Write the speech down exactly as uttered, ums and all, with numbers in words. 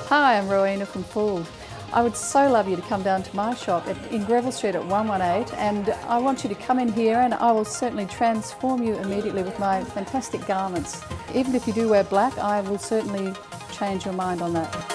Hi, I'm Rowena from Fould. I would so love you to come down to my shop at, in Greville Street at one one eight, and I want you to come in here and I will certainly transform you immediately with my fantastic garments. Even if you do wear black, I will certainly change your mind on that.